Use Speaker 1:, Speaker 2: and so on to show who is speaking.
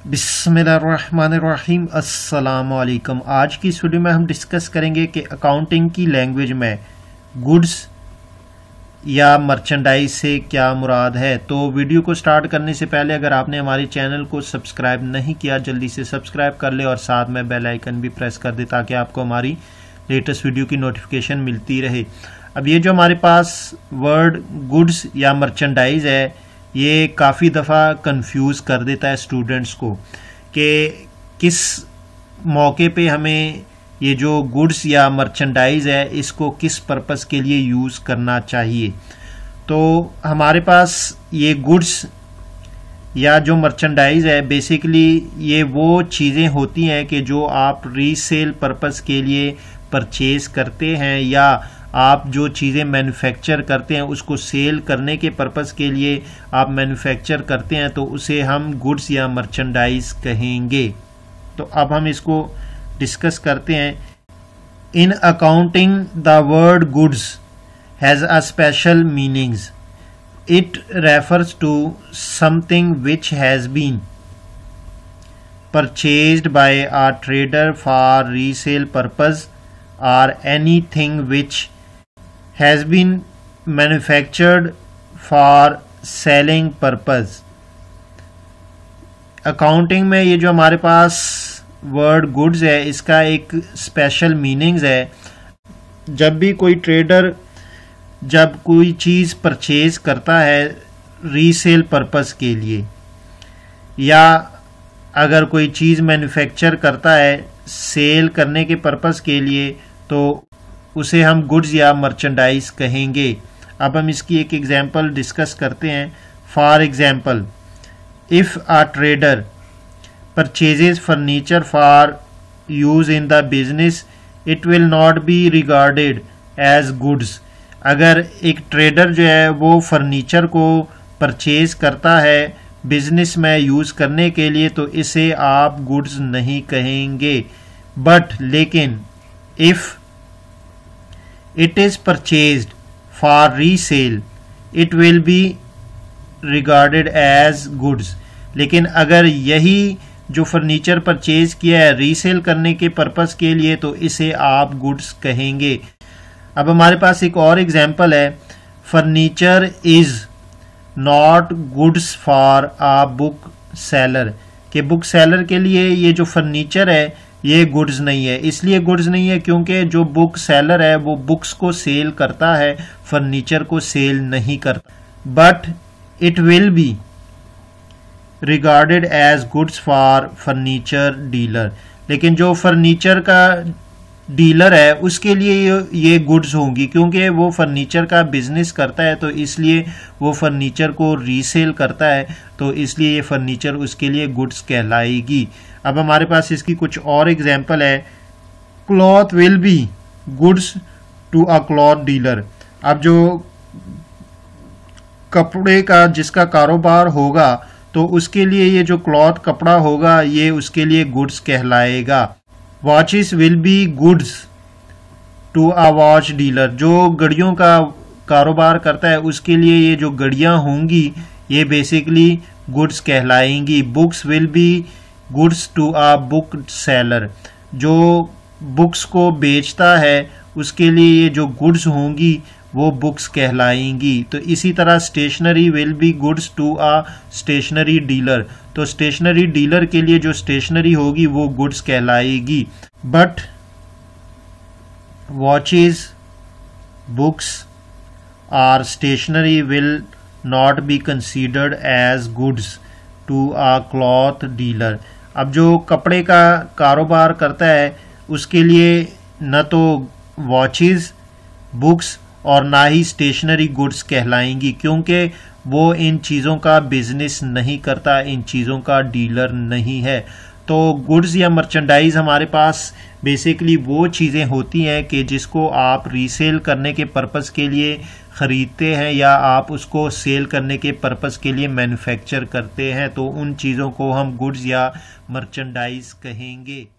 Speaker 1: बिस्मिल्लाहिर्रहमानिर्रहीम अस्सलामुअलैकुम। आज की इस वीडियो में हम डिस्कस करेंगे कि अकाउंटिंग की लैंग्वेज में गुड्स या मर्चेंडाइज से क्या मुराद है। तो वीडियो को स्टार्ट करने से पहले अगर आपने हमारे चैनल को सब्सक्राइब नहीं किया जल्दी से सब्सक्राइब कर ले और साथ में बेल आइकन भी प्रेस कर दे ताकि आपको हमारी लेटेस्ट वीडियो की नोटिफिकेशन मिलती रहे। अब ये जो हमारे पास वर्ड गुड्स या मर्चेंडाइज है ये काफ़ी दफ़ा कंफ्यूज कर देता है स्टूडेंट्स को कि किस मौके पे हमें ये जो गुड्स या मर्चेंडाइज है इसको किस पर्पस के लिए यूज़ करना चाहिए। तो हमारे पास ये गुड्स या जो मर्चेंडाइज है बेसिकली ये वो चीज़ें होती हैं कि जो आप रीसेल पर्पस के लिए परचेज करते हैं या आप जो चीज़ें मैन्युफैक्चर करते हैं उसको सेल करने के पर्पस के लिए आप मैन्युफैक्चर करते हैं तो उसे हम गुड्स या मर्चेंडाइज कहेंगे। तो अब हम इसको डिस्कस करते हैं। In accounting the word goods has a special meanings. It refers to something which has been purchased by a trader for resale purpose or anything which has been manufactured for selling purpose। Accounting में ये जो हमारे पास word goods है इसका एक special meanings है। जब भी कोई ट्रेडर जब कोई चीज़ परचेज करता है रीसेल पर्पस के लिए या अगर कोई चीज़ मैन्युफैक्चर करता है सेल करने के पर्पस के लिए तो उसे हम गुड्स या मर्चेंडाइज कहेंगे। अब हम इसकी एक एग्जांपल डिस्कस करते हैं। For example, if a trader purchases furniture for use in the business it will not be regarded as goods. अगर एक ट्रेडर जो है वो फर्नीचर को परचेज करता है बिजनेस में यूज़ करने के लिए तो इसे आप गुड्स नहीं कहेंगे। बट लेकिन if it is purchased for resale it will be regarded as goods. लेकिन अगर यही जो फर्नीचर परचेज किया है रीसेल करने के पर्पस के लिए तो इसे आप गुड्स कहेंगे। अब हमारे पास एक और एग्जांपल है। Furniture is not goods for a book seller. कि बुक सेलर के लिए ये जो फर्नीचर है ये गुड्स नहीं है। इसलिए गुड्स नहीं है क्योंकि जो बुक सेलर है वो बुक्स को सेल करता है, फर्नीचर को सेल नहीं करता। But it will be regarded as goods for furniture dealer. लेकिन जो फर्नीचर का डीलर है उसके लिए ये गुड्स होंगी क्योंकि वो फर्नीचर का बिजनेस करता है तो इसलिए वो फर्नीचर को रीसेल करता है तो इसलिए ये फर्नीचर उसके लिए गुड्स कहलाएगी। अब हमारे पास इसकी कुछ और एग्जांपल है। Cloth will be goods to a cloth dealer. अब जो कपड़े का जिसका कारोबार होगा तो उसके लिए ये जो क्लॉथ कपड़ा होगा ये उसके लिए गुड्स कहलाएगा। Watches will be goods to a watch dealer. जो घड़ियों का कारोबार करता है उसके लिए ये जो घड़ियां होंगी ये बेसिकली गुड्स कहलाएंगी। Books will be goods to a book seller. जो बुक्स को बेचता है उसके लिए ये जो गुड्स होंगी वो बुक्स कहलाएंगी। तो इसी तरह stationery will be goods to a stationery dealer. तो स्टेशनरी डीलर के लिए जो स्टेशनरी होगी वो गुड्स कहलाएगी। बट वॉचेस, बुक्स और stationery will not be considered as goods to a cloth dealer. अब जो कपड़े का कारोबार करता है उसके लिए न तो वॉचेस, बुक्स और ना ही स्टेशनरी गुड्स कहलाएंगी क्योंकि वो इन चीज़ों का बिजनेस नहीं करता, इन चीज़ों का डीलर नहीं है। तो गुड्स या मर्चेंडाइज हमारे पास बेसिकली वो चीज़ें होती हैं कि जिसको आप रीसेल करने के पर्पस के लिए ख़रीदते हैं या आप उसको सेल करने के पर्पस के लिए मैन्युफैक्चर करते हैं तो उन चीज़ों को हम गुड्स या मर्चेंडाइज कहेंगे।